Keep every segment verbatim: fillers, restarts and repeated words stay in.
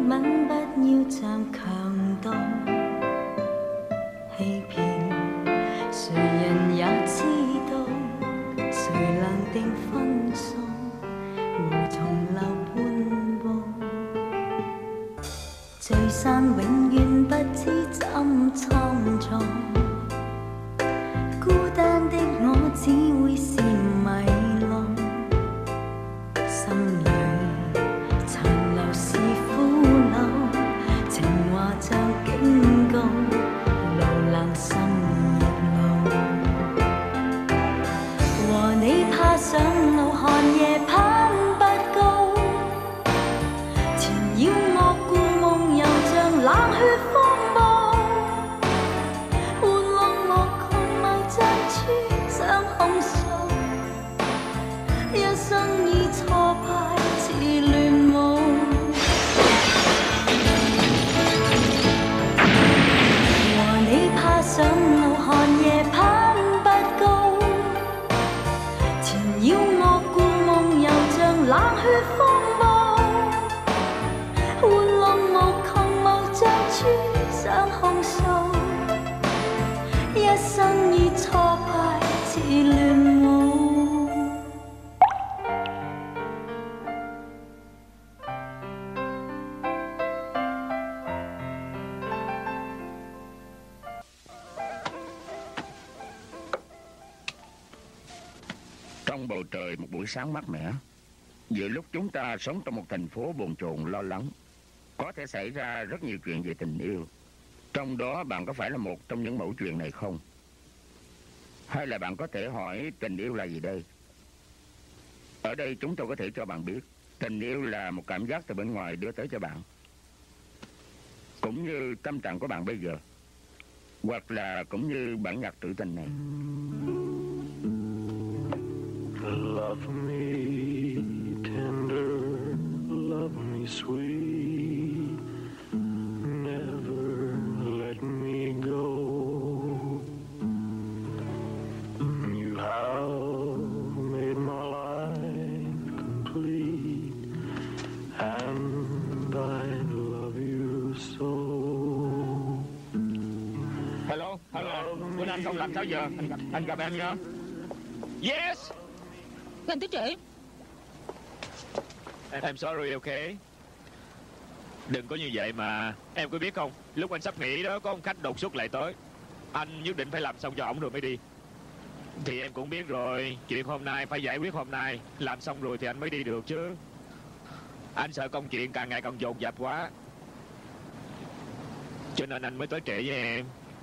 吻不要站強盜欺騙，誰人也知道，誰能定分數，無從留半步，聚散永遠不知怎參造，孤單的我只會是迷路，心裏殘留是苦惱，情話像警告，路冷心亦路，和你爬上路寒夜攀不高，纏繞我故夢又像冷血風暴，玩弄我窮謀盡處想控訴，一生以挫敗似亂舞，和你爬上路寒夜攀不高，纏繞我故夢又像冷血風暴，玩弄我窮謀盡處想控訴，一生以挫敗似亂舞。 Trong bầu trời một buổi sáng mát mẻ, giữa lúc chúng ta sống trong một thành phố bồn chồn lo lắng, có thể xảy ra rất nhiều chuyện về tình yêu. Trong đó bạn có phải là một trong những mẫu chuyện này không? Hay là bạn có thể hỏi tình yêu là gì đây? Ở đây chúng tôi có thể cho bạn biết, tình yêu là một cảm giác từ bên ngoài đưa tới cho bạn, cũng như tâm trạng của bạn bây giờ, hoặc là cũng như bản nhạc trữ tình này. Love me tender, love me sweet, never let me go. You have made my life complete, and I love you so. Hello, hello. Bữa nay anh không làm sao giờ? Anh gặp, anh gặp em nhá. Yes. Anh tới trễ. I'm sorry, okay. Đừng có như vậy mà. Em có biết không, lúc anh sắp nghỉ đó, có ông khách đột xuất lại tới. Anh nhất định phải làm xong cho ổng rồi mới đi. Thì em cũng biết rồi, chuyện hôm nay phải giải quyết hôm nay. Làm xong rồi thì anh mới đi được chứ. Anh sợ công chuyện càng ngày càng dồn dập quá, cho nên anh mới tới trễ với em.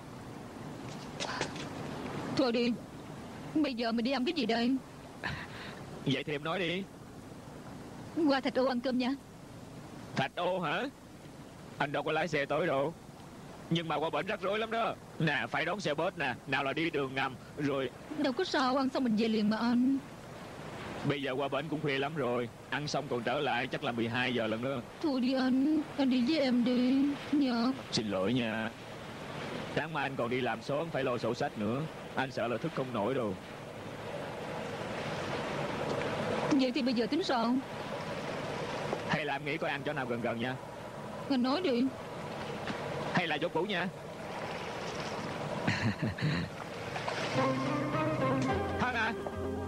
Thôi đi, bây giờ mình đi ăn cái gì đây? Vậy thì em nói đi. Qua Thạch Ô ăn cơm nha. Thạch Ô hả? Anh đâu có lái xe tới đâu. Nhưng mà qua bển rắc rối lắm đó. Nè, phải đón xe bus nè, nào là đi đường ngầm, rồi... Đâu có sao, ăn xong mình về liền mà anh. Bây giờ qua bển cũng khuya lắm rồi. Ăn xong còn trở lại chắc là mười hai giờ lần nữa. Thôi đi anh, anh đi với em đi nhờ. Xin lỗi nha. Sáng mai anh còn đi làm sớm, phải lo sổ sách nữa. Anh sợ là thức không nổi đâu. Vậy thì bây giờ tính sao? Hay là em nghĩ coi ăn chỗ nào gần gần nha. Anh nói đi. Hay là chỗ cũ nha. Thân à.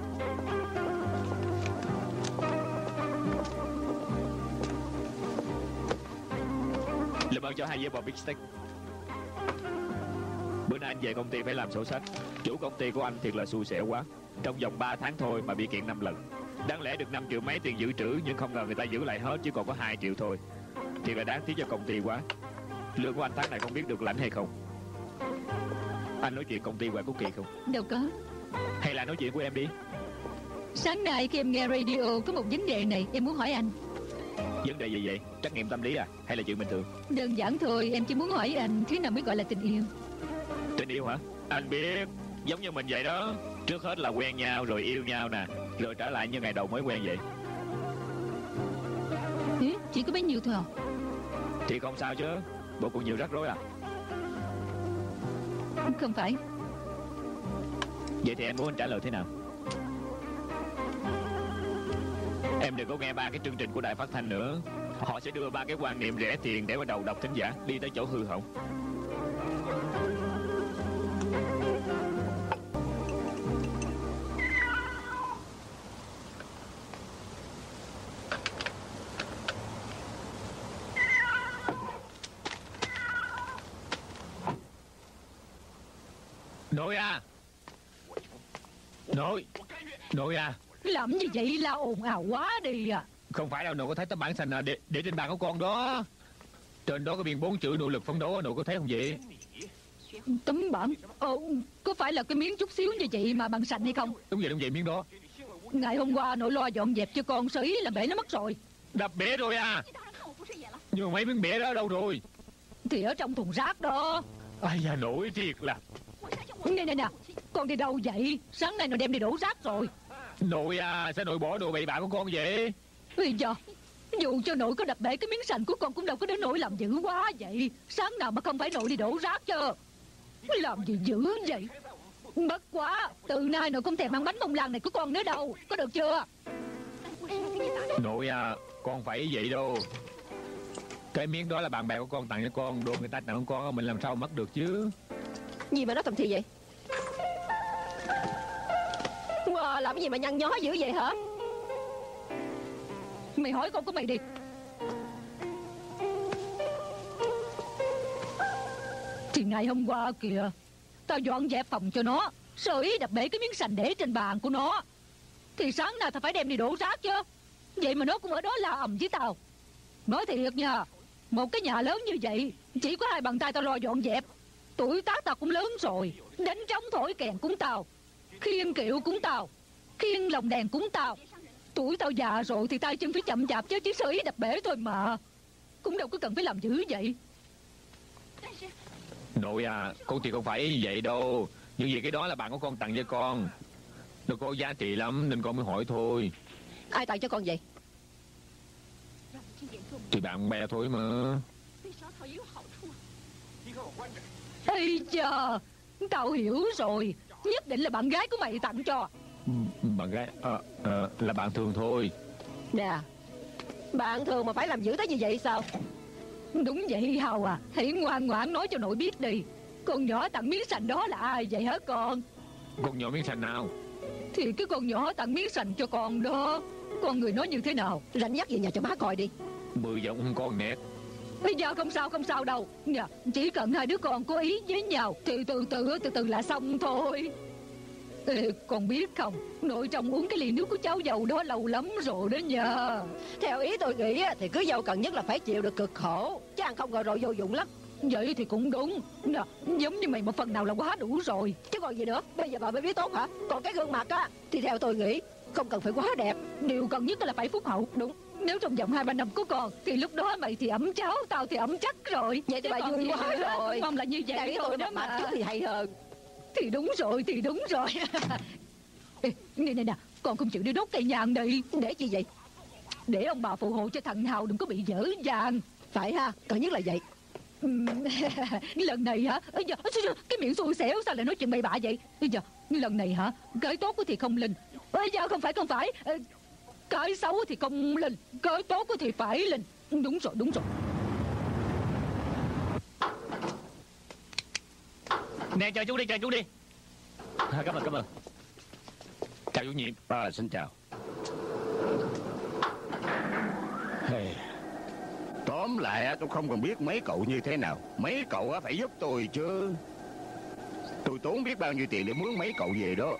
Làm ơn cho hai dĩa bò big steak. Bữa nay anh về công ty phải làm sổ sách. Chủ công ty của anh thiệt là xui xẻo quá. Trong vòng ba tháng thôi mà bị kiện năm lần. Đáng lẽ được năm triệu mấy tiền dự trữ, nhưng không ngờ người ta giữ lại hết chứ còn có hai triệu thôi. Thiệt là đáng tiếc cho công ty quá. Lương của anh tháng này không biết được lãnh hay không. Anh nói chuyện công ty hoài có kỳ không? Đâu có. Hay là nói chuyện của em đi. Sáng nay khi em nghe radio có một vấn đề này, em muốn hỏi anh. Vấn đề gì vậy? Trắc nghiệm tâm lý à? Hay là chuyện bình thường? Đơn giản thôi, em chỉ muốn hỏi anh thế nào mới gọi là tình yêu. Tình yêu hả? Anh biết, giống như mình vậy đó. Trước hết là quen nhau rồi yêu nhau nè, rồi trở lại như ngày đầu mới quen vậy. Ê, chỉ có bấy nhiêu thôi à? Thì không sao chứ. Bộ còn nhiều rắc rối à? Không phải. Vậy thì em muốn anh trả lời thế nào? Em đừng có nghe ba cái chương trình của đài phát thanh nữa. Họ sẽ đưa ba cái quan niệm rẻ tiền để vào đầu độc thính giả, đi tới chỗ hư hỏng. Nội à, Nội, Nội à. Làm gì vậy, la ồn ào quá đi à. Không phải đâu, nội có thấy tấm bản sành à, để, để trên bàn của con đó. Trên đó có biên bốn chữ nỗ lực phấn đấu, nội có thấy không vậy? Tấm bản? Ờ, có phải là cái miếng chút xíu như vậy mà bằng sành hay không? Đúng vậy, đúng vậy, miếng đó. Ngày hôm qua nội lo dọn dẹp cho con sơ ý là bể nó mất rồi. Đập bể rồi à? Nhưng mà mấy miếng bể đó đâu rồi? Thì ở trong thùng rác đó. Ai da, nội thiệt là. Nè nè nè, con đi đâu vậy? Sáng nay nội đem đi đổ rác rồi. Nội à, sao nội bỏ đồ bậy bạ của con vậy? Bây giờ dù cho nội có đập bể cái miếng sành của con cũng đâu có đến nỗi làm dữ quá vậy. Sáng nào mà không phải nội đi đổ rác chứ. Làm gì dữ vậy? Bất quá, từ nay nội không thèm ăn bánh bông lan này của con nữa đâu. Có được chưa? Nội à, con phải vậy đâu. Cái miếng đó là bạn bè của con tặng cho con. Đồ người ta tặng cho con, mình làm sao mất được chứ. Gì mà nói thầm thì vậy? Wow, làm gì mà nhăn nhó dữ vậy hả? Mày hỏi con của mày đi. Thì ngày hôm qua kìa, tao dọn dẹp phòng cho nó, sơ ý đập bể cái miếng sành để trên bàn của nó. Thì sáng nào tao phải đem đi đổ rác chứ. Vậy mà nó cũng ở đó la ầm với tao. Nói thiệt nha, một cái nhà lớn như vậy chỉ có hai bàn tay tao lo dọn dẹp. Tuổi tác tao cũng lớn rồi, đánh trống thổi kèn cũng tao, khiêng kiệu cũng tao, khiêng lồng đèn cũng tao. Tuổi tao già rồi thì tay chân phải chậm chạp chứ, chỉ sơ ý đập bể thôi mà. Cũng đâu có cần phải làm dữ vậy. Nội à, con thì không phải như vậy đâu. Nhưng vì cái đó là bạn của con tặng cho con, nó có giá trị lắm nên con mới hỏi thôi. Ai tặng cho con vậy? Thì bạn bè thôi mà. Ây chà, tao hiểu rồi. Nhất định là bạn gái của mày tặng cho. Bạn gái à, à, là bạn thường thôi. Nè, bạn thường mà phải làm dữ tới như vậy sao? Đúng vậy Hào à, hãy ngoan ngoãn nói cho nội biết đi. Con nhỏ tặng miếng sành đó là ai vậy hả con? Con nhỏ miếng sành nào? Thì cái con nhỏ tặng miếng sành cho con đó. Con người nó như thế nào? Rảnh dắt về nhà cho má coi đi. Mười giọng con nét. Bây giờ không sao không sao đâu nha. Chỉ cần hai đứa con có ý với nhau thì từ từ từ từ là xong thôi. Ê, con biết không, nội trong uống cái ly nước của cháu dâu đó lâu lắm rồi đó nha. Theo ý tôi nghĩ thì cứ dâu cần nhất là phải chịu được cực khổ, chứ ăn không rồi rồi vô dụng lắm. Vậy thì cũng đúng nè, giống như mày một phần nào là quá đủ rồi. Chứ còn gì nữa, bây giờ bà mới biết tốt hả? Còn cái gương mặt á thì theo tôi nghĩ không cần phải quá đẹp. Điều cần nhất là phải phúc hậu. Đúng, nếu trong vòng hai ba năm có con thì lúc đó mày thì ấm cháu, tao thì ấm chắc rồi. Vậy thì bà vui quá rồi. Mong là như vậy. Tại thôi tôi đó mặt mà. trước thì hay hơn. Thì đúng rồi, thì đúng rồi. Ê, nè nè nè, con không chịu đi đốt cây nhang đi. Để chi vậy? Để ông bà phù hộ cho thằng Hào đừng có bị dở dàng. Phải ha, cần nhất là vậy. Lần này hả? Ây da, cái miệng xui xẻo sao lại nói chuyện bậy bạ vậy? Ây da, lần này hả? Cái tốt thì không linh. Ây da, không phải không phải. Cái xấu thì không linh, cái tốt thì phải linh. Đúng rồi, đúng rồi. Nè, chờ chú đi, chờ chú đi. À, cảm ơn, cảm ơn. Chào chủ nhiệm. À, xin chào. Hey. Tóm lại á, tôi không cần biết mấy cậu như thế nào. Mấy cậu á phải giúp tôi chứ. Tôi tốn biết bao nhiêu tiền để mướn mấy cậu về đó.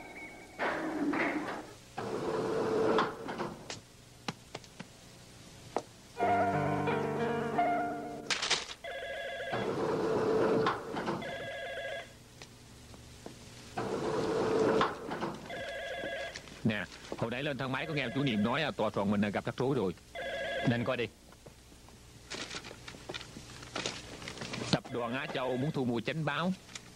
Nè, hồi nãy lên thang máy có nghe chủ nhiệm nói tòa soạn mình gặp rắc rối rồi. Nên coi đi. Tập đoàn Á Châu muốn thu mua chánh báo.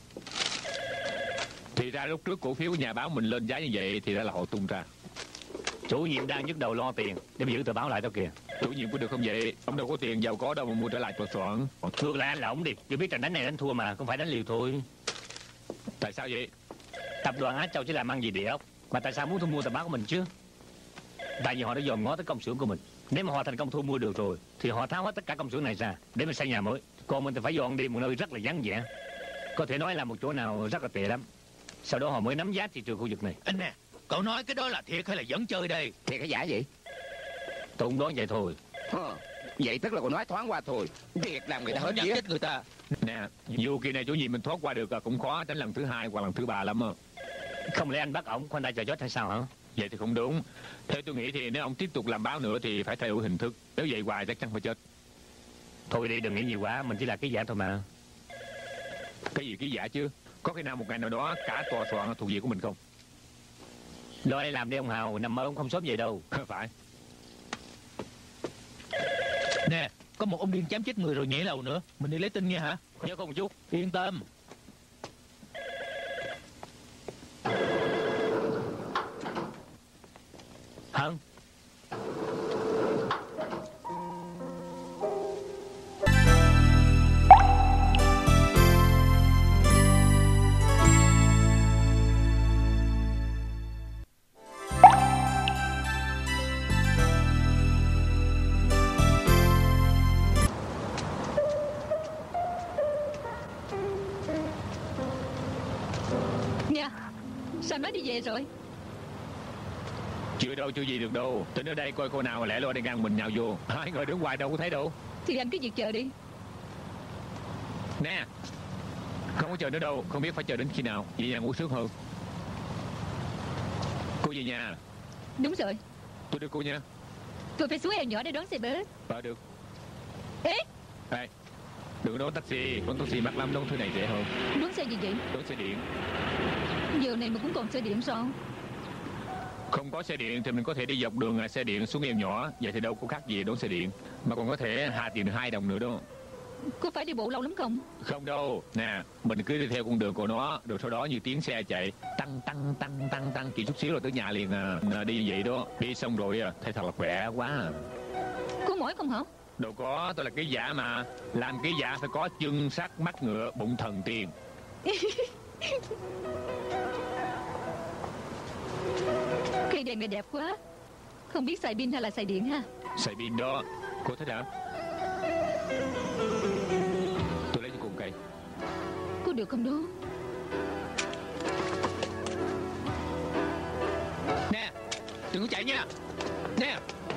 Thì ra lúc trước cổ phiếu của nhà báo mình lên giá như vậy thì ra là họ tung ra. Chủ nhiệm đang nhức đầu lo tiền để giữ tờ báo lại tao kìa. Chủ nhiệm có được không vậy? Ông đâu có tiền giàu có đâu mà mua trở lại tòa soạn. Thưa là anh là ông đi, chưa biết trận đánh này đánh thua mà, không phải đánh liều thôi. Tại sao vậy? Tập đoàn Á Châu chỉ làm ăn gì địa ốc, mà tại sao muốn thu mua tờ báo của mình chứ? Tại vì họ đã dòm ngó tới công xưởng của mình. Nếu mà họ thành công thu mua được rồi thì họ tháo hết tất cả công xưởng này ra để mình xây nhà mới. Còn mình thì phải dọn đi một nơi rất là vắng vẻ, có thể nói là một chỗ nào rất là tệ lắm. Sau đó họ mới nắm giá thị trường khu vực này. Anh nè, cậu nói cái đó là thiệt hay là vẫn chơi đây? Thiệt cái giả vậy? Tôi cũng đoán vậy thôi. Ờ, vậy tức là còn nói thoáng qua thôi. Việc làm người ta hết nhắc vía. chết người ta. Nè, dù kỳ này chủ nhiệm mình thoát qua được cũng khó đến lần thứ hai hoặc lần thứ ba lắm. Không lẽ anh bắt ổng khoanh tay chờ chết hay sao hả? Vậy thì không đúng. Theo tôi nghĩ thì nếu ông tiếp tục làm báo nữa thì phải thay đổi hình thức. Nếu vậy hoài chắc chắn phải chết. Thôi đi, đừng nghĩ nhiều quá, mình chỉ là cái giả thôi mà. Cái gì cái giả chứ? Có khi nào một ngày nào đó cả tòa soạn thuộc về của mình không? Lo đây làm đi ông Hào, nằm mơ ông không sớm vậy đâu. Phải. Nè, có một ông điên chém chết người rồi nhảy lầu nữa. Mình đi lấy tin nha hả? Nhớ không một chút. Yên tâm. Hân. Nha, sao nó đi về rồi? Chưa đâu, chưa gì được đâu. Tôi ở đây coi cô nào lẻ loi đi ngang mình nhào vô. Hai người đứng ngoài đâu có thấy đâu. Thì anh cứ việc chờ đi. Nè, không có chờ nữa đâu. Không biết phải chờ đến khi nào. Về nhà ngủ sướng hơn. Cô về nhà. Đúng rồi, Tôi đưa cô nha. tôi phải xuống eo nhỏ để đón xe bus. Ờ được. Ê, Đây, đừng đón taxi. Đón taxi mắc lắm, đón thứ này rẻ hơn. đón xe gì vậy? Đón xe điện. Giờ này mà cũng còn xe điện sao? Không có xe điện thì mình có thể đi dọc đường xe điện xuống eo nhỏ. Vậy thì đâu có khác gì đón xe điện. Mà còn có thể hạ tiền được hai đồng nữa đó. Có phải đi bộ lâu lắm không? Không đâu. Nè, mình cứ đi theo con đường của nó. Rồi sau đó như tiếng xe chạy tăng tăng tăng tăng tăng chỉ chút xíu rồi tới nhà liền à. À, đi như vậy đó. Đi xong rồi à, thấy thật là khỏe quá à. Có mỏi không hả? Đâu có, tôi là cái giả mà. Làm cái giả phải có chân sắt mắt ngựa bụng thần tiền. Cây đèn này đẹp quá. Không biết xài pin hay là xài điện ha? Xài pin đó. Cô thích hả? Tôi lấy cho cô một cây. Có được không đó? Nè, đừng có chạy nha. Nè.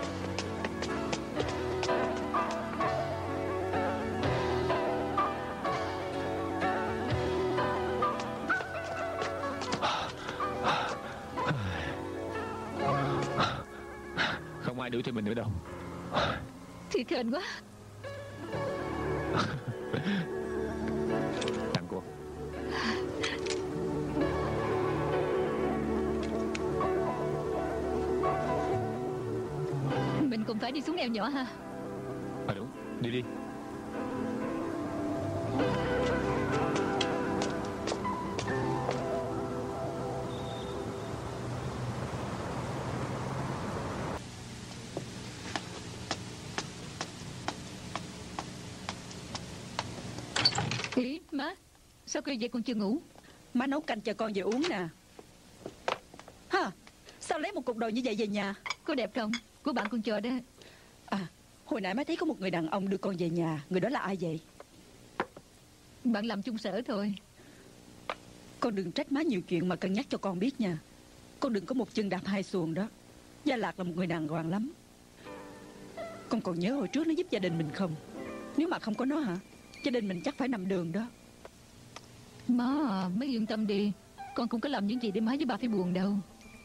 Không ai đuổi theo mình nữa đâu. Thiệt hên quá. Tặng cô. Mình cũng phải đi xuống eo nhỏ ha. À đúng, đi đi. Ý, má, sao khuya vậy con chưa ngủ? Má nấu canh cho con về uống nè. Hả? Sao lấy một cục đồ như vậy về nhà? Có đẹp không? Của bạn con chờ đó. À, hồi nãy má thấy có một người đàn ông đưa con về nhà. Người đó là ai vậy? Bạn làm chung sở thôi. Con đừng trách má nhiều chuyện mà cân nhắc cho con biết nha. Con đừng có một chân đạp hai xuồng đó. Gia Lạc là một người đàng hoàng lắm. Con còn nhớ hồi trước nó giúp gia đình mình không? Nếu mà không có nó hả, gia đình mình chắc phải nằm đường đó. Má à, má yên tâm đi. Con không có làm những gì để má với bà phải buồn đâu.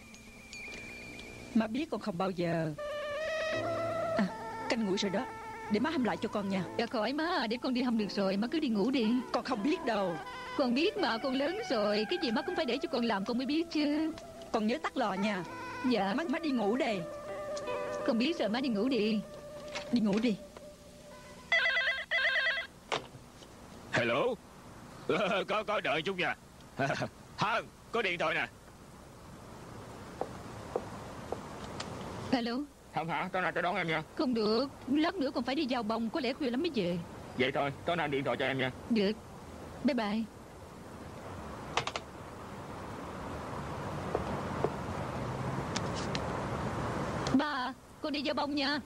Má biết con không bao giờ. À, canh nguội rồi đó. Để má hâm lại cho con nha. Dạ khỏi má à, để con đi hâm được rồi. Má cứ đi ngủ đi. Con không biết đâu. Con biết mà, con lớn rồi. Cái gì má cũng phải để cho con làm con mới biết chứ. Con nhớ tắt lò nha. Dạ. Má, má đi ngủ đây. Con biết rồi, má đi ngủ đi. Đi ngủ đi. Hello. Có có đợi chút nha. Hân, có điện thoại nè. Alo. Không hả? Tối nay tôi đón em nha. Không được, lát nữa còn phải đi vào bông. Có lẽ khuya lắm mới về. Vậy thôi, tối nay điện thoại cho em nha. Được. Bye bye. Ba con đi giao bông nha.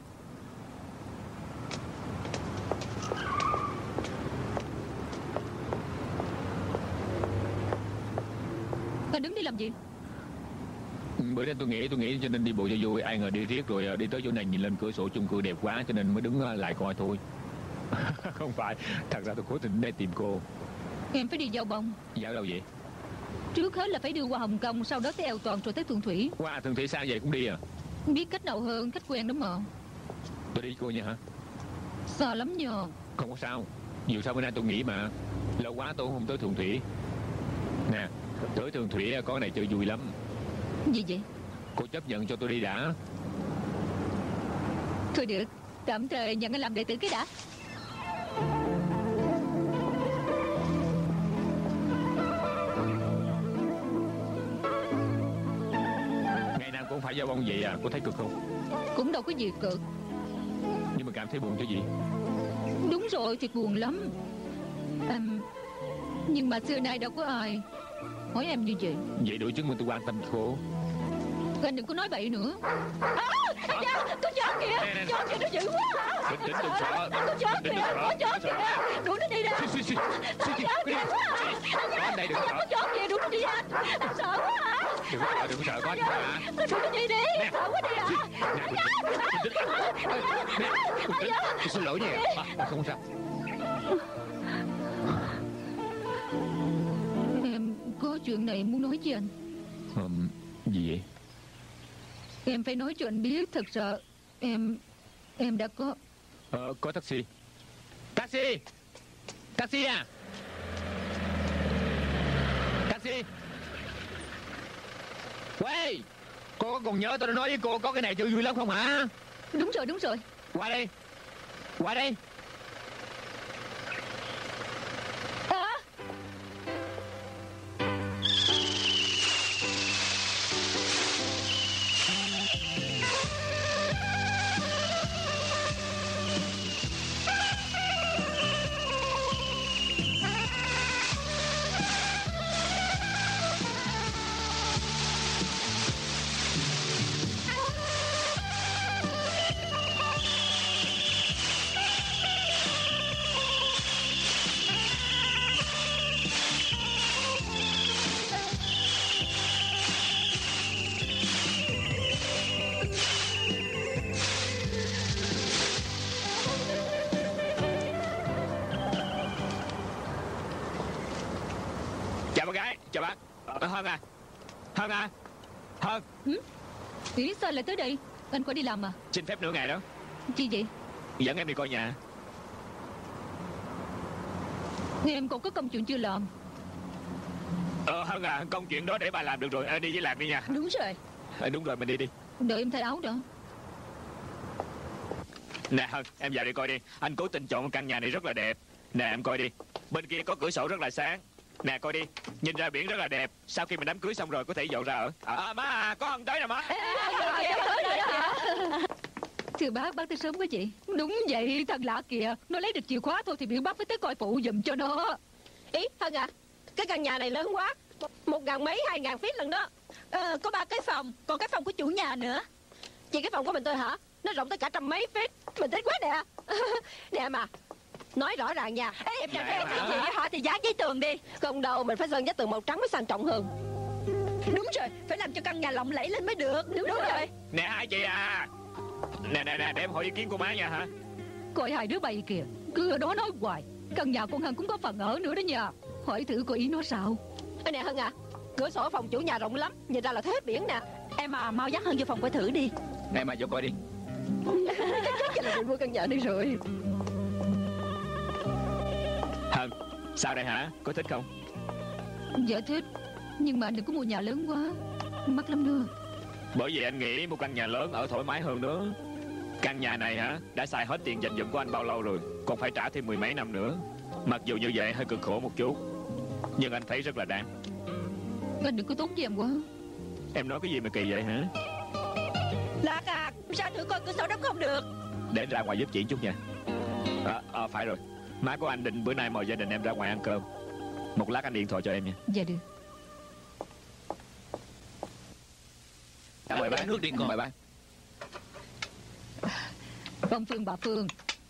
Bà đứng đi làm gì? Bữa nay tôi nghĩ tôi nghĩ cho nên đi bộ cho vui. Ai ngờ đi riết rồi đi tới chỗ này nhìn lên cửa sổ chung cư đẹp quá cho nên mới đứng lại coi thôi. Không phải, thật ra tôi cố tình để tìm cô. Em phải đi giao bông. Giao đâu vậy? Trước hết là phải đưa qua Hồng Kông, sau đó tới Eo Toàn rồi tới Thường Thủy. Qua Thường Thủy sao vậy cũng đi à? Biết cách nào hơn, cách quen lắm mà. Tôi đi cô nha hả? Sợ lắm nhờ. Không có sao. Dù sao bữa nay tôi nghỉ mà. Lâu quá tôi không tới Thường Thủy. Nè, tới Thường Thủy có cái này chơi vui lắm. Gì vậy? Cô chấp nhận cho tôi đi đã. Thôi được, tạm thời nhận anh làm đệ tử cái đã. Ngày nào cũng phải giao bông vậy à? Cô thấy cực không? Cũng đâu có gì cực. Nhưng mà cảm thấy buồn chứ gì? Đúng rồi, thiệt buồn lắm à, nhưng mà xưa nay đâu có ai hỏi em như vậy. Vậy đủ chứng minh tôi quan tâm cô. Anh đừng có nói bậy nữa. À, dạ, con chó kìa, chó kìa nó dữ quá à. Bình tĩnh, đừng sợ. Con chó kìa, con chó kìa, đuổi nó đi ra. Suy, suy, Con chó kìa quá à. Có anh đây, đừng sợ. Con chó kìa, đuổi nó đi anh. Anh sợ quá à. Đừng có sợ, đừng có sợ, có anh mà. Đuổi nó đi đi, sợ quá đi à. Nè, bình tĩnh, bình tĩnh. Nè, bình tĩnh. Tôi xin lỗi nha. À, không sao. Em có chuyện này muốn nói với anh. Ừm, gì vậy? Em phải nói cho anh biết. Thật ra em Em đã có Ờ, có taxi. Taxi. Taxi à. Taxi. Quay. Cô có còn nhớ tôi đã nói với cô có cái này chơi vui lắm không hả? Đúng rồi, đúng rồi. Qua đây. Qua đây. À. Chào bác gái, chào bác. Ờ, Hân à. Hân à. Hân. Ừ? Ý sao lại tới đây? Anh có đi làm à? Xin phép nửa ngày đó. Chi vậy? Dẫn em đi coi nhà. Em còn có công chuyện chưa làm. Ờ Hân à, công chuyện đó để bà làm được rồi. À, đi với làm đi nha. Đúng rồi. À, đúng rồi, mình đi đi. Đợi em thay áo đó. Nè Hân, em vào đi coi đi. Anh cố tình chọn căn nhà này rất là đẹp. Nè em coi đi. Bên kia có cửa sổ rất là sáng. Nè coi đi, nhìn ra biển rất là đẹp. Sau khi mình đám cưới xong rồi có thể dọn ra ở. À má à, có Hân tới nè má. Thưa bác, bác tới sớm quá chị. Đúng vậy, thật lạ kìa. Nó lấy được chìa khóa thôi thì biểu bác phải tới coi phụ giùm cho nó. Ý, Hân à, cái căn nhà này lớn quá. Một ngàn mấy, hai ngàn feet lần đó. Ờ, có ba cái phòng, còn cái phòng của chủ nhà nữa. Chỉ cái phòng của mình thôi hả? Nó rộng tới cả trăm mấy feet. Mình thích quá nè. Nè mà, nói rõ ràng nha. Ê, em Dạ, trả em hả? cái gì với họ thì dán giấy tường đi. Không đâu, mình phải sơn giấy tường màu trắng mới sang trọng hơn. Đúng rồi, phải làm cho căn nhà lộng lẫy lên mới được. Đúng, Đúng rồi. rồi. Nè hai chị à. Nè nè nè, để em hỏi ý kiến của má nha hả? Coi hai đứa bay kìa, cứ ở đó nói hoài. Căn nhà con Hân cũng có phần ở nữa đó nha. Hỏi thử coi ý nó sao. Ê nè Hân à, cửa sổ phòng chủ nhà rộng lắm. Nhìn ra là thế biển nè. Em à, mau dắt Hân vô phòng coi thử đi. Em mà vô coi đi. Chắc là mình mua căn nhà đi rồi. Hân, sao đây hả? Có thích không? Dạ thích. Nhưng mà đừng có mua nhà lớn quá, mắc lắm nữa. Bởi vì anh nghĩ một căn nhà lớn ở thoải mái hơn nữa. Căn nhà này hả, đã xài hết tiền dành dụm của anh bao lâu rồi, còn phải trả thêm mười mấy năm nữa. Mặc dù như vậy hơi cực khổ một chút, nhưng anh thấy rất là đáng. Anh đừng có tốn với em quá. Em nói cái gì mà kỳ vậy hả? Lạc à, sao thử coi cửa sổ đóng không được. Để anh ra ngoài giúp chị chút nha. À, à, phải rồi, má của anh định bữa nay mời gia đình em ra ngoài ăn cơm. Một lát anh điện thoại cho em nha. Dạ được. Mời bác. Nước đi con. Mời bác. Ông Phương, bà Phương,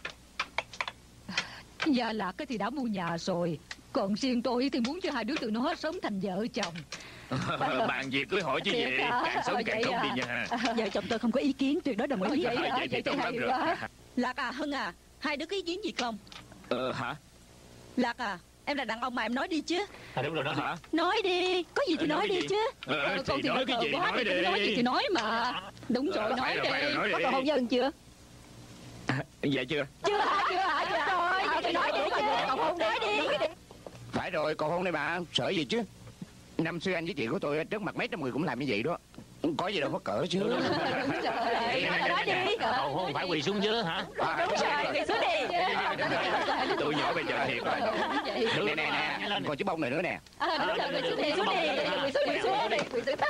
Gia Lạc thì đã mua nhà rồi, còn riêng tôi thì muốn cho hai đứa tụi nó sớm thành vợ chồng. Bạn gì cưới hỏi chứ gì, càng sớm càng tốt đi nha. Vợ chồng tôi không có ý kiến, tuyệt đối đồng ý. Vậy hả? Vậy thì Vậy thì tốt lắm hay rồi. quá. Lạc à, Hân à, hai đứa có ý kiến gì không? Ờ hả? Lạc à, em là đàn ông mà em nói đi chứ. À đúng rồi đó. Hả? Nói đi, có gì thì Ờ, nói nói cái đi gì? chứ. Ờ, Ờ, con thì thì nói nói cái gì quá nói thì cứ nói gì đi. thì nói mà. Đúng rồi, Ờ, nói phải rồi, phải rồi, đi. nói Có đi. cầu hôn dân chưa? Vậy chưa? Chưa hả, chưa hả, chưa rồi. Ờ, thì nói đi chứ. Cầu hôn nói đi. Phải rồi, cầu hôn đây bà, sợ gì chứ. Năm xưa anh với chị của tôi trước mặt mấy trăm người cũng làm như vậy đó. Có gì đâu có cỡ chứ. Đúng rồi. Nói đi. Cầu hôn phải quỳ xuống chứ hả? À, Đúng rồi, đi xuống đi. Tụi nhỏ bây giờ thiệt rồi. nè nè nè, còn chiếc bông này nữa nè. À, đúng rồi, quỳ xuống đi, xuống đi. Quỳ xuống, quỳ xuống đi, quỳ xuống.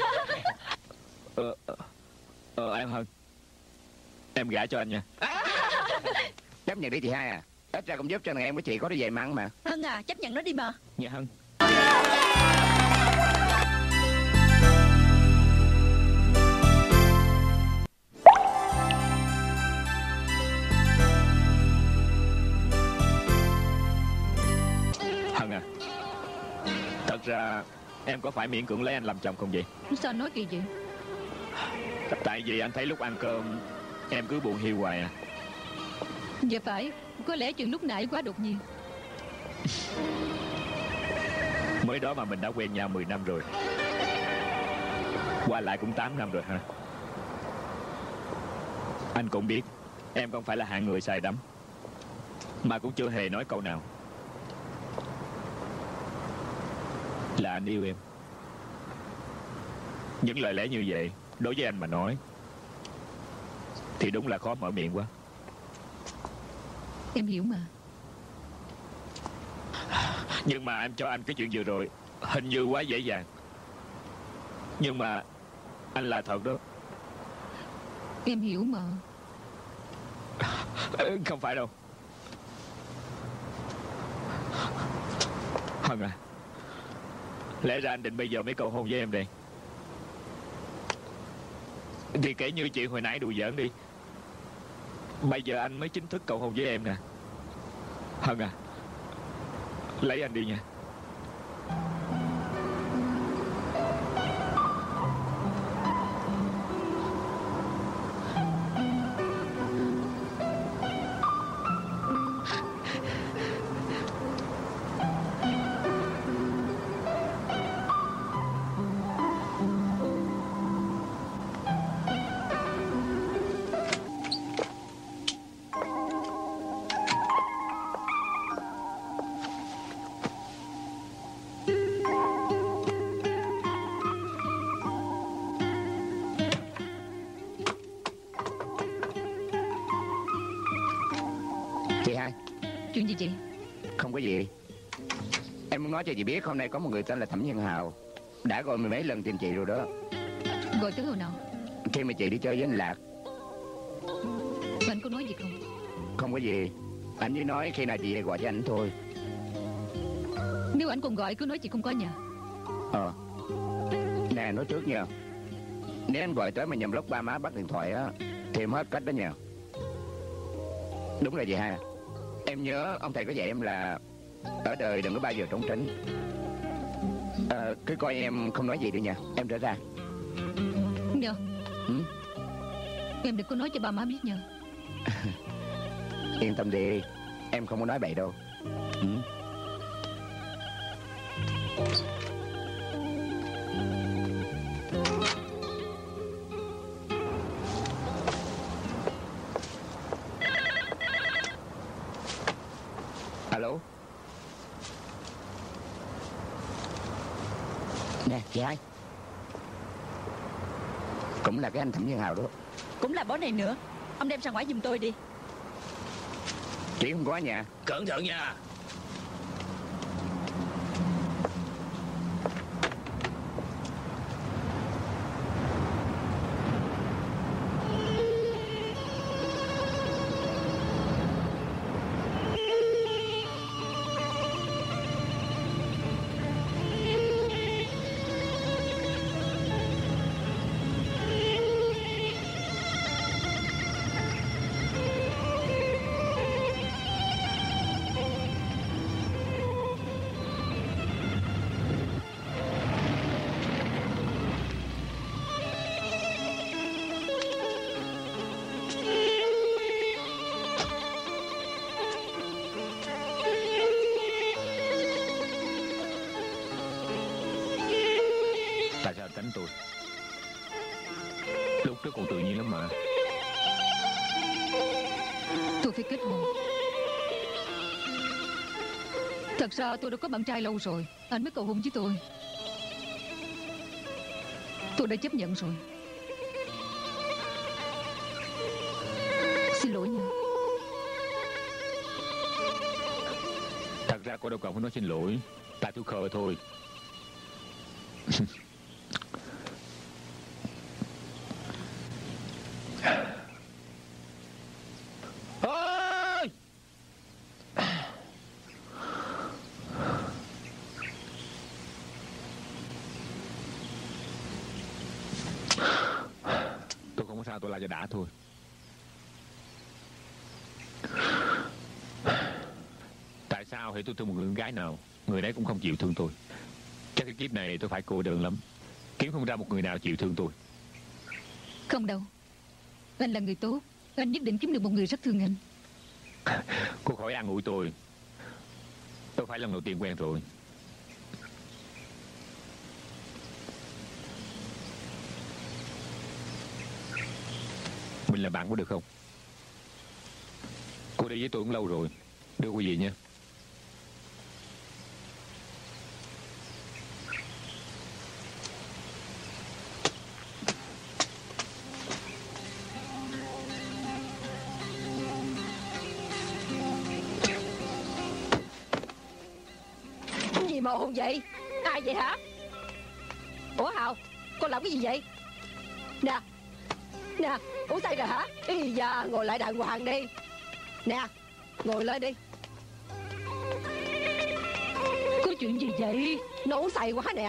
Ờ, ờ, ờ, em Hân, em gả cho anh nha. Chấp nhận đi chị hai à. Ít ra cũng giúp cho thằng em của chị có đi về măng mà. Hân à, chấp nhận nó đi mà. Nha Hân. Hân à, thật ra em có phải miễn cưỡng lấy anh làm chồng không vậy? Sao nói kỳ vậy? Tại vì anh thấy lúc ăn cơm em cứ buồn hiu hoài à. Dạ phải, có lẽ chuyện lúc nãy quá đột nhiên. Mới đó mà mình đã quen nhau mười năm rồi. Qua lại cũng tám năm rồi ha. Anh cũng biết em không phải là hạng người say đắm, mà cũng chưa hề nói câu nào là anh yêu em. Những lời lẽ như vậy đối với anh mà nói thì đúng là khó mở miệng quá. Em hiểu mà. Nhưng mà em cho anh cái chuyện vừa rồi hình như quá dễ dàng. Nhưng mà anh là thật đó. Em hiểu mà. Ờ, Không phải đâu. Hân à, lẽ ra anh định bây giờ mới cầu hôn với em đây. Thì kể như chuyện hồi nãy đùa giỡn đi. Bây giờ anh mới chính thức cầu hôn với em nè. Hân à, lấy anh đi nha. Chị hai, Chuyện gì vậy? không có gì. Em muốn nói cho chị biết hôm nay có một người tên là Thẩm Nhân Hào đã gọi mười mấy lần tìm chị rồi đó. Gọi tới hồi nào? Khi mà chị đi chơi với anh Lạc. Anh có nói gì không? Không có gì. Anh chỉ nói khi nào chị gọi cho anh thôi. Nếu anh còn gọi cứ nói chị không có nhà. Ờ Nè, nói trước nha, nếu anh gọi tới mà nhầm lúc ba má bắt điện thoại á thì em hết cách đó nha. Đúng là vậy ha. Em nhớ ông thầy có dạy em là ở đời đừng có bao giờ trốn tránh. Ờ, cứ coi em không nói gì đi nha. Em trở ra. Dạ. Ừ? Em đừng có nói cho ba má biết nha. Yên tâm đi, em không có nói bậy đâu. Ừ? Alo. Nè chị hai, cũng là cái anh Thẩm Nhân Hào đó. Cũng là bó này nữa. Ông đem ra ngoài giùm tôi đi. Chị không có ở nhà. Cẩn thận nha. phải kết hôn. Thật ra tôi đã có bạn trai lâu rồi. Anh mới cầu hôn với tôi. Tôi đã chấp nhận rồi. Xin lỗi nha. Thật ra cô đâu cần phải nói xin lỗi. Tại tôi khờ thôi. Ôi! Tôi không có sao, tôi la cho đã thôi. Tại sao thì tôi thương một người con gái nào, người đấy cũng không chịu thương tôi. Chắc cái kiếp này tôi phải cô đơn lắm, kiếm không ra một người nào chịu thương tôi. Không đâu. Anh là người tốt. Anh nhất định kiếm được một người rất thương anh. Cô khỏi an ủi tôi. Tôi phải lần đầu tiên quen rồi. Mình là bạn có được không? Cô đi với tôi cũng lâu rồi. Đưa quý vị nha. Gì mà hồn vậy? Ai vậy hả? Ủa Hào, con làm cái gì vậy? Nè, nè, uống say rồi hả? Ý da, ngồi lại đàng hoàng đi. Nè, ngồi lên đi. Có chuyện gì vậy? Nó uống say quá nè.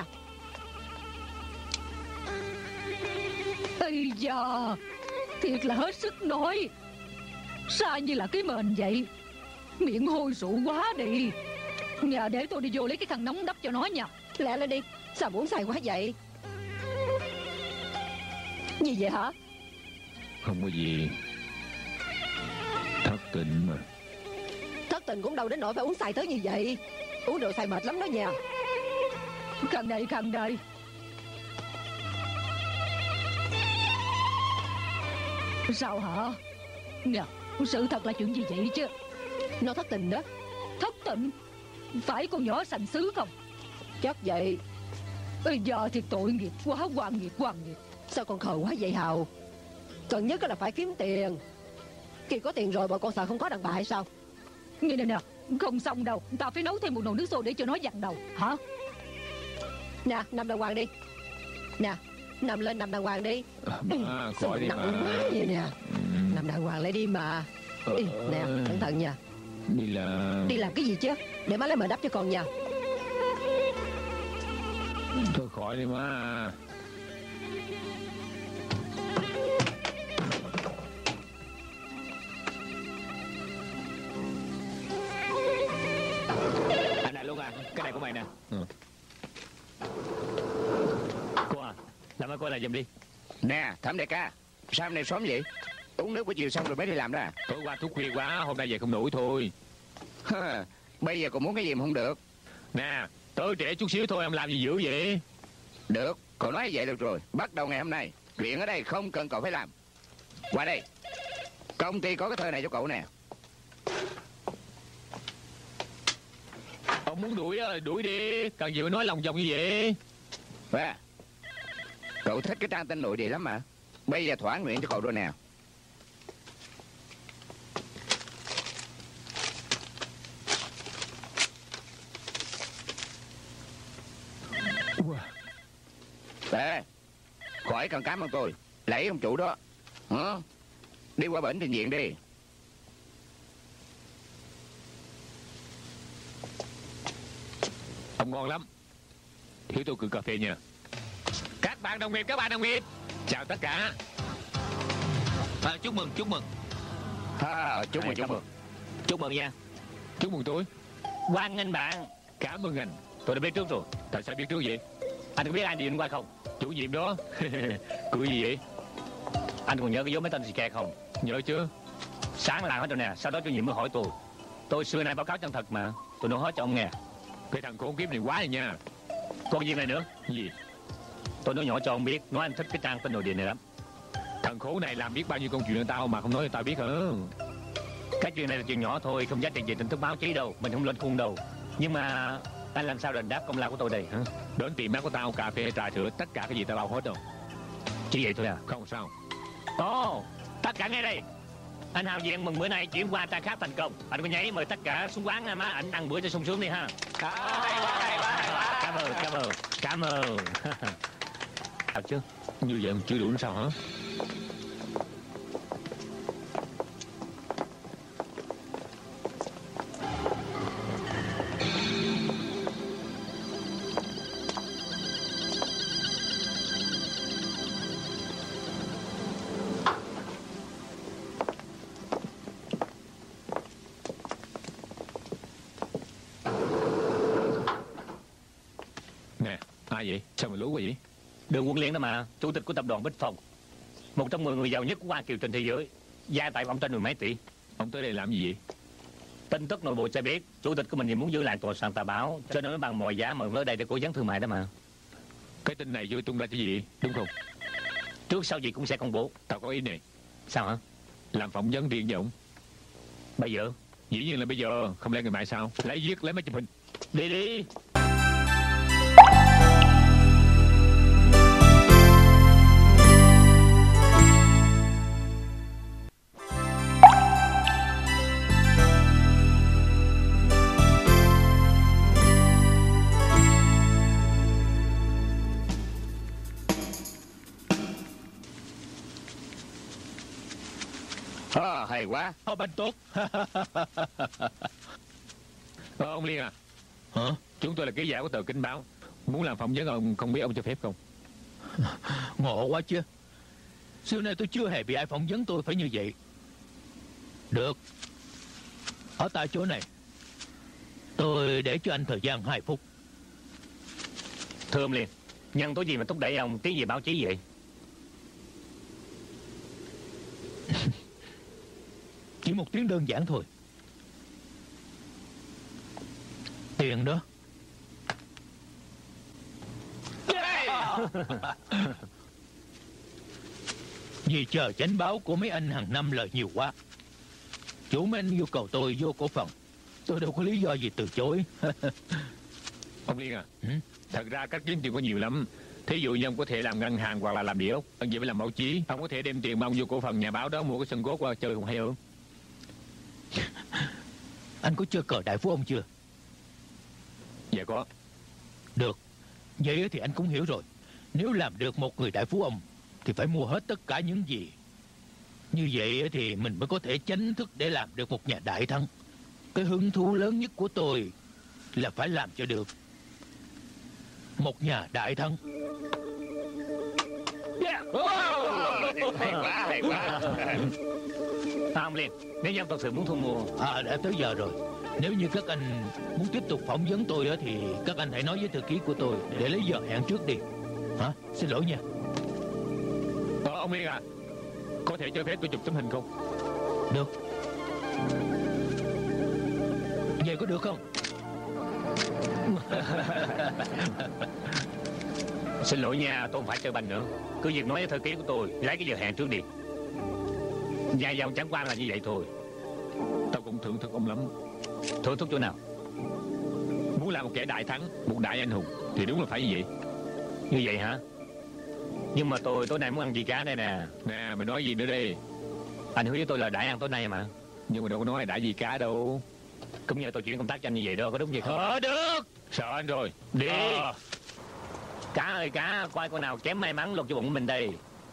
Ây da, thiệt là hết sức nói. Sao như là cái mền vậy? Miệng hôi sụ quá đi. Nhà để tôi đi vô lấy cái khăn nóng đắp cho nó nha. Lẹ lên đi. Sao uống say quá vậy? Gì vậy hả? Không có gì. Thất tình mà. Thất tình cũng đâu đến nỗi phải uống say tới như vậy. Uống rượu say mệt lắm đó nha. Khăn đây, khăn đây. Sao hả? Nè, sự thật là chuyện gì vậy chứ? Nó thất tình đó. Thất tình? Phải con nhỏ sành xứ không? Chắc vậy. Ây da, thiệt tội nghiệp quá, oan nghiệt, oan nghiệt. Sao con khờ quá vậy Hào? Cần nhất là phải kiếm tiền. Khi có tiền rồi bọn con sợ không có đàn bà hay sao? Nghe nè nè, không xong đâu. Ta phải nấu thêm một nồi nước sôi để cho nó dặn đầu. Hả? Nè, nằm đàng hoàng đi. Nè, nằm lên, nằm đàng hoàng đi. À, khỏi đi mà. Vậy nè. Nằm đàng hoàng lại đi mà. Đi, nè, cẩn thận nha. Đi là... Đi làm cái gì chứ? Để má lấy mền đắp cho con nha. Thôi khỏi đi má. Anh này luôn à. Cái này của mày nè. Ừ. Cô à, làm ơn cô này giùm đi. Nè Thẩm đại ca, sao hôm nay sớm vậy? Uống nước buổi chiều xong rồi mới đi làm đó à? Tối qua thức khuya quá, hôm nay về không nổi thôi. Bây giờ còn muốn cái gì mà không được? Nè, tới trễ chút xíu thôi, em làm gì dữ vậy? Được, cậu nói vậy được rồi. Bắt đầu ngày hôm nay, chuyện ở đây không cần cậu phải làm. Qua đây, công ty có cái thơ này cho cậu nè. Ông muốn đuổi đuổi đi, cần gì phải nói lòng vòng như vậy? À, cậu thích cái trang tin nội địa lắm mà. Bây giờ thỏa nguyện cho cậu rồi nè. Ê, khỏi cần cám ơn tôi. Lấy ông chủ đó. Hả? Đi qua bển trình diện đi. Ông ngon lắm. Thiếu tôi cử cà phê nha. Các bạn đồng nghiệp, các bạn đồng nghiệp, chào tất cả. À, chúc mừng, chúc mừng. À, chúc mừng, chúc mừng. Chúc mừng nha. Chúc mừng tôi. Hoan nghênh bạn. Cảm ơn anh. Tôi đã biết trước rồi. Tại sao biết trước vậy? Anh có biết ai gì liên quan không? Chủ nhiệm đó. Cười gì vậy? Anh còn nhớ cái dấu mấy tên xì ke không? Nhớ chứ. Sáng làm hết rồi nè. Sau đó chủ nhiệm mới hỏi tôi. Tôi xưa nay báo cáo chân thật mà. Tôi nói hết cho ông nghe. Cái thằng khốn kiếp này quá rồi nha. Còn việc này nữa. Gì? Tôi nói nhỏ cho ông biết. Nói anh thích cái trang tin nội địa này lắm. Thằng khốn này làm biết bao nhiêu công chuyện tao mà không nói cho tao biết hả? Cái chuyện này là chuyện nhỏ thôi, không giá trị gì tin tức báo chí đâu. Mình không lên khuôn đâu. Nhưng mà anh làm sao đền đáp công lao của tôi đây hả? Đến tiệm má của tao, cà phê, trà sữa, tất cả cái gì tao bao hết đâu. Chỉ vậy thôi à? Không sao. Ồ, tất cả nghe đây. Anh Hào Diện mừng bữa nay chuyển qua trang khác thành công. Anh có nháy mời tất cả xuống quán má ảnh ăn bữa cho sung sướng đi ha. À, hay quá, hay quá, hay quá. Cảm ơn, cảm ơn, cảm ơn. Thật chứ? Như vậy chưa đủ sao hả? Nè, ai vậy? Sao mà lú quá vậy? Đường Quân Liên đó mà, chủ tịch của tập đoàn Bích Phong, một trong mười người giàu nhất của Hoa Kiều trên thế giới. Gia tài của ông trên mười mấy tỷ. Ông tới đây làm gì vậy? Tin tức nội bộ cho biết chủ tịch của mình thì muốn giữ lại tòa soạn tờ báo, cho nên mới bằng mọi giá mượn tới đây để cố vấn thương mại đó mà. Cái tin này chưa tung ra cho gì, đúng không? Trước sau gì cũng sẽ công bố. Tao có ý này. Sao hả? Làm phỏng vấn riêng với ông. Bây giờ? Dĩ nhiên là bây giờ, không lẽ ngày mai sao? Lấy viết, lấy mấy chụp hình. Đi đi. À, hay quá. Ờ, bánh tốt. Ờ, ông Liên à. Hả? Chúng tôi là ký giả của tờ Kinh Báo. Muốn làm phỏng vấn ông, không biết ông cho phép không? Ngộ quá chứ. Xưa nay tôi chưa hề bị ai phỏng vấn tôi phải như vậy. Được. Ở tại chỗ này, tôi để cho anh thời gian hai phút. Thưa ông Liên, nhân tố gì mà thúc đẩy ông tiếng gì báo chí vậy? Chỉ một tiếng đơn giản thôi. Tiền đó. Vì chờ chánh báo của mấy anh hàng năm lời nhiều quá. Chủ mấy anh yêu cầu tôi vô cổ phần, tôi đâu có lý do gì từ chối. Ông Liên à, ừ? Thật ra cách kiếm tiền có nhiều lắm. Thí dụ như ông có thể làm ngân hàng hoặc là làm địa ốc. Ông vậy phải làm báo chí. Ông có thể đem tiền mà ông vô cổ phần nhà báo đó, mua cái sân gốt qua chơi không hay không? Anh có chơi cờ đại phú ông chưa? Dạ có. Được. Vậy thì anh cũng hiểu rồi. Nếu làm được một người đại phú ông thì phải mua hết tất cả những gì. Như vậy thì mình mới có thể chánh thức để làm được một nhà đại thắng. Cái hứng thú lớn nhất của tôi là phải làm cho được một nhà đại thắng. Yeah. Oh, hay quá, hay quá. À, ông Liên, nếu như ông thật sự muốn thu mua... À, đã tới giờ rồi. Nếu như các anh muốn tiếp tục phỏng vấn tôi đó, thì các anh hãy nói với thư ký của tôi để lấy giờ hẹn trước đi. Hả? Xin lỗi nha. Ờ, ông Liên à, có thể cho phép tôi chụp tấm hình không? Được. Vậy có được không? Xin lỗi nha, tôi không phải chơi banh nữa. Cứ việc nói với thư ký của tôi, lấy cái giờ hẹn trước đi. Dài dòng chẳng qua là như vậy thôi. Tao cũng thưởng thức ông lắm. Thưởng thức chỗ nào? Muốn làm một kẻ đại thắng, một đại anh hùng thì đúng là phải như vậy. Như vậy hả? Nhưng mà tôi tối nay muốn ăn gì cá đây nè. Nè, mày nói gì nữa đi. Anh hứa với tôi là đại ăn tối nay mà. Nhưng mà đâu có nói là đại gì cá đâu. Cũng như tôi chuyển công tác cho anh như vậy đó, có đúng vậy không? Ờ, được. Sợ anh rồi. Đi. Ờ. Cá ơi cá, coi con nào kém may mắn lột cho bụng mình đây.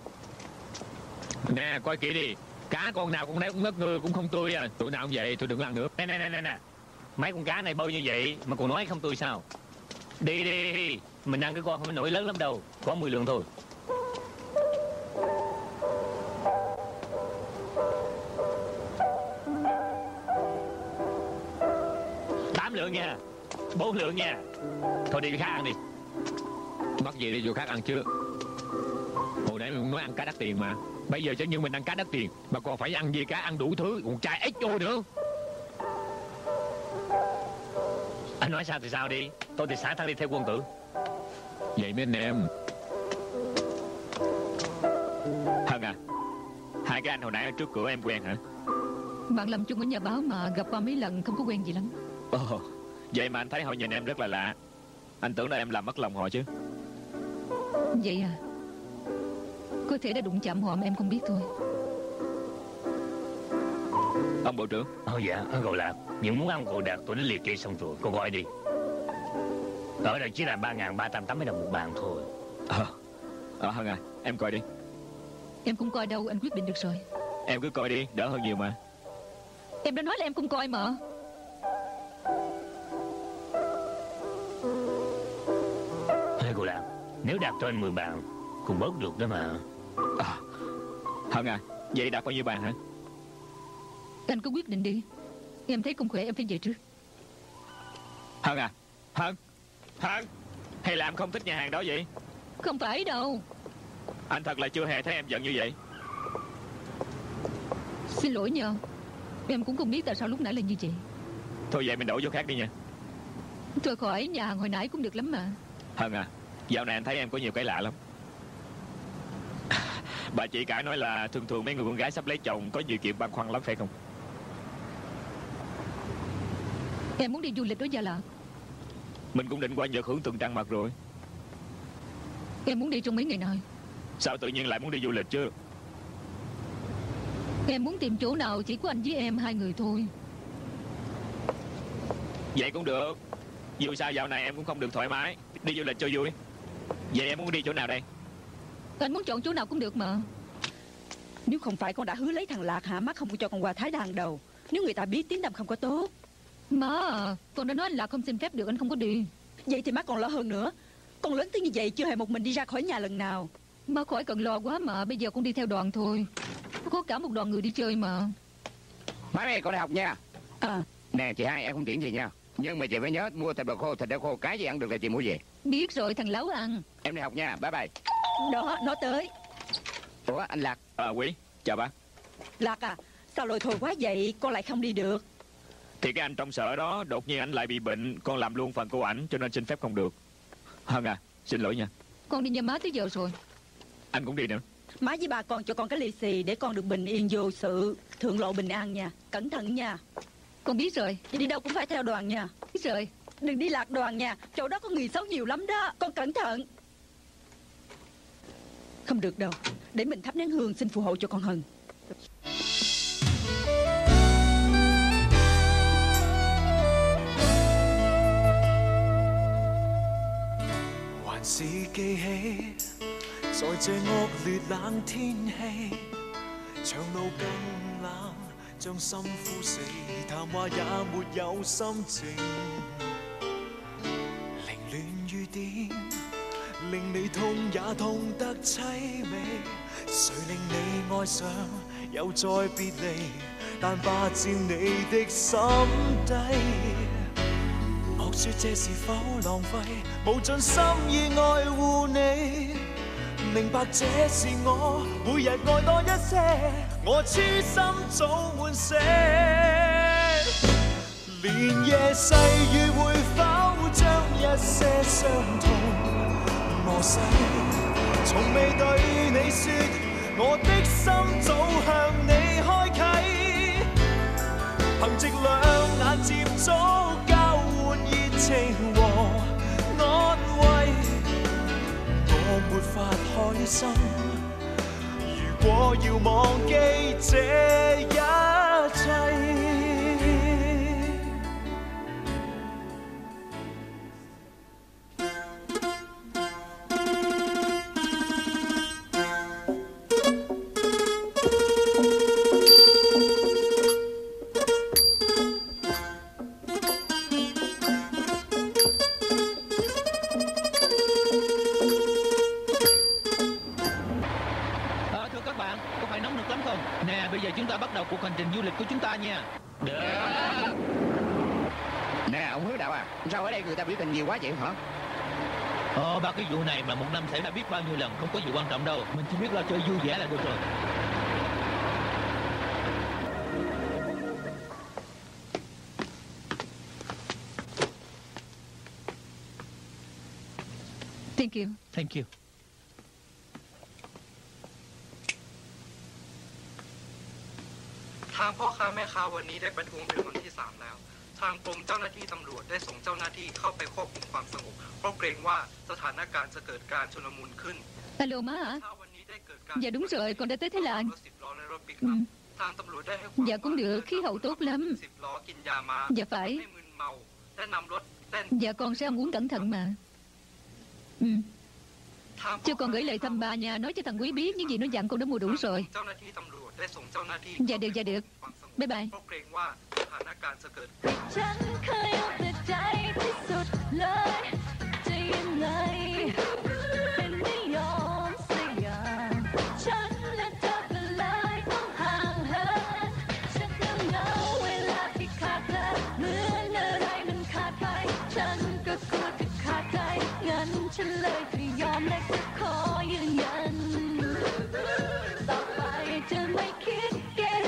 Nè, coi kỹ đi. Cá con nào con nấy cũng ngất ngư, cũng không tươi à. Tụi nào không vậy, tôi đừng ăn nữa. Nè nè nè nè nè. Mấy con cá này bơi như vậy mà còn nói không tươi sao? Đi đi đi. Mình ăn cái con không có nổi lớn lắm đâu. Có mười lượng thôi. Tám lượng nha. Bốn lượng nha. Thôi đi khác ăn đi. Mắc gì đi vô khác ăn chưa? Hồi nãy mình nói ăn cá đắt tiền mà. Bây giờ cho như mình ăn cá đắt tiền mà còn phải ăn gì cá, ăn đủ thứ, còn trai ếch vô nữa. Anh nói sao thì sao đi. Tôi thì xả thân đi theo quân tử. Vậy mấy anh em. Hân à, hai cái anh hồi nãy ở trước cửa em quen hả? Bạn làm chung ở nhà báo mà gặp qua mấy lần không có quen gì lắm. Ồ, vậy mà anh thấy họ nhìn em rất là lạ. Anh tưởng là em làm mất lòng họ chứ. Vậy à? Có thể đã đụng chạm họ mà em không biết thôi. Ông bộ trưởng. Ồ dạ, cậu Lạc. Những món ăn cậu Đạt tôi đã liệt kê xong rồi, cô gọi đi. Ở đây chỉ là ba nghìn ba trăm tám mươi đồng một bàn thôi. Ờ, à, Hân à, em coi đi. Em cũng coi đâu, anh quyết định được rồi. Em cứ coi đi, đỡ hơn nhiều mà. Em đã nói là em cũng coi mà. Ê cô Lạc, nếu Đạt cho anh mười bàn cũng bớt được đó mà. À, Hân à, vậy Đạt bao nhiêu bàn hả? Anh cứ quyết định đi. Em thấy không khỏe em phải về trước. Hân à, Hân, Hân, hay là em không thích nhà hàng đó vậy? Không phải đâu. Anh thật là chưa hề thấy em giận như vậy. Xin lỗi nha. Em cũng không biết tại sao lúc nãy là như vậy. Thôi vậy mình đổi vô khác đi nha. Thôi khỏi, nhà hàng hồi nãy cũng được lắm mà. Hân à, dạo này anh thấy em có nhiều cái lạ lắm. Bà chị cả nói là thường thường mấy người con gái sắp lấy chồng có nhiều chuyện băn khoăn lắm phải không? Em muốn đi du lịch đó Gia Lạc. Mình cũng định qua nhật hưởng tuần trăng mật rồi. Em muốn đi trong mấy ngày nay. Sao tự nhiên lại muốn đi du lịch chứ? Em muốn tìm chỗ nào chỉ có anh với em hai người thôi. Vậy cũng được. Dù sao dạo này em cũng không được thoải mái. Đi du lịch cho vui. Vậy em muốn đi chỗ nào đây? Anh muốn chọn chỗ nào cũng được mà. Nếu không phải con đã hứa lấy thằng Lạc hả, má không cho con qua Thái Đàn đâu. Nếu người ta biết tiếng Đâm không có tốt. Má à, con đã nói anh Lạc không xin phép được, anh không có đi. Vậy thì má còn lo hơn nữa. Con lớn tiếng như vậy chưa hề một mình đi ra khỏi nhà lần nào. Má khỏi cần lo quá mà. Bây giờ con đi theo đoàn thôi. Có cả một đoàn người đi chơi mà. Má này con đi học nha. À. Nè chị hai, em không tiễn gì nha. Nhưng mà chị phải nhớ mua thịt bò khô, thịt đá khô, cái gì ăn được là chị mua về. Biết rồi, thằng Láo ăn. Em đi học nha, bye bye. Đó, nó tới. Ủa anh Lạc. À Quý, chào bác. Lạc à, sao lôi thôi quá vậy, con lại không đi được? Thì cái anh trong sở đó đột nhiên anh lại bị bệnh, con làm luôn phần của ảnh cho nên xin phép không được. Hân à, xin lỗi nha. Con đi nhà má tới giờ rồi. Anh cũng đi nữa. Má với bà con cho con cái lì xì để con được bình yên vô sự, thượng lộ bình an nha. Cẩn thận nha. Con biết rồi. Đi đâu cũng phải theo đoàn nha. Biết rồi. Đừng đi lạc đoàn nha, chỗ đó có người xấu nhiều lắm đó. Con cẩn thận. Không được đâu, để mình thắp nén hương xin phù hộ cho con Hân. 還是記起，在這惡劣冷天氣，長路更冷，將心枯死，談話也沒有心情，凌亂雨點，令你痛也痛得凄美，誰令你愛上又再別離，但霸佔你的心底。說這是否浪費，無盡心意愛護你，明白這是我每日愛多一些，我痴心早喚醒。連夜細雨會否將一些傷痛磨洗？從未對你說，我的心早向你開啟，憑藉兩眼接觸交換熱情和安慰，我沒法開心。如果要忘記這一切。 Cuộc hành trình du lịch của chúng ta nha. Được. Nè ông Hứa Đạo à, sao ở đây người ta biểu tình nhiều quá vậy hả? Ờ ba cái vụ này mà một năm xảy ra biết bao nhiêu lần, không có gì quan trọng đâu. Mình chỉ biết lo chơi vui vẻ là được rồi. Thank you. Thank you. ซ่าแม่ค้าวันนี้ได้ประท้วงเป็นวันที่สามแล้วทางกรมเจ้าหน้าที่ตำรวจได้ส่งเจ้าหน้าที่เข้าไปควบคุมความสงบเพราะเกรงว่าสถานการณ์จะเกิดการชุลมุนขึ้น Alo má hả? Dạ đúng rồi, con đã tới Thái Lan. Ừ. Dạ cũng được, khí hậu tốt lắm. Dạ phải. Dạ con sẽ ăn uống cẩn thận mà. Ừ. Cho con gửi lời thăm bà nha, nói cho thằng Quý biết những gì nó dặn con đã mua đủ rồi. Dạ được, dạ được. Bye bye. ฉันเคยเอาแต่ใจที่สุดเลยจะยังไงเป็นไม่ยอมสักอย่างฉันและเธอก็เลยต้องห่างเหินฉันเหงาเวลาที่ขาดเธอเหมือนอะไรมันขาดไปฉันก็กลัวจะขาดใจงั้นฉันเลยจะยอมและจะขอยืนยันต่อไปจะไม่คิดเกเร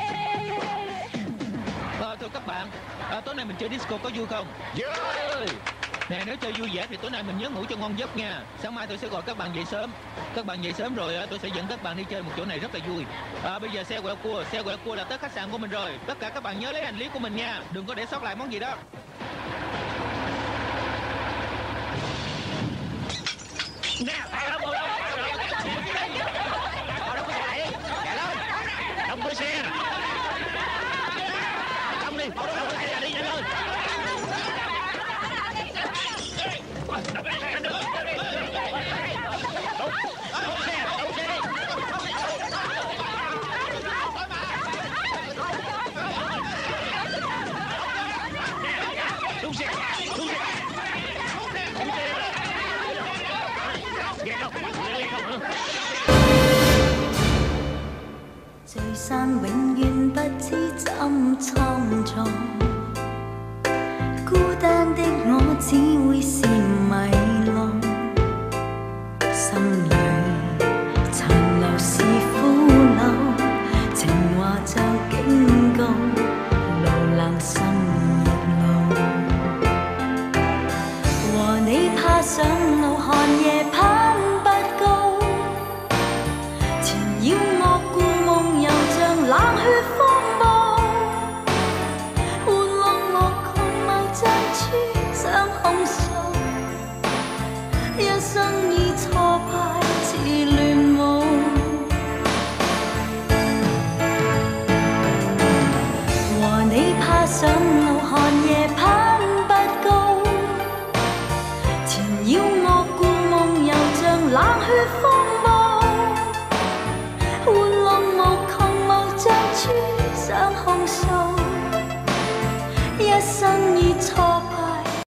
À, thưa các bạn, à, tối nay mình chơi disco có vui không? Vui! Nè, nếu chơi vui vẻ thì tối nay mình nhớ ngủ cho ngon giấc nha. Sáng mai tôi sẽ gọi các bạn dậy sớm. Các bạn dậy sớm rồi tôi sẽ dẫn các bạn đi chơi một chỗ này rất là vui. À, bây giờ xe quẹo cua, xe quẹo cua là tới khách sạn của mình rồi. Tất cả các bạn nhớ lấy hành lý của mình nha. Đừng có để sót lại món gì đó. Nè, phải không? Đâu có chạy. Chạy lên. Đóng cửa xe. Đóng đi. Đâu có chạy đi nhanh lên. 聚散永遠不知怎蒼松。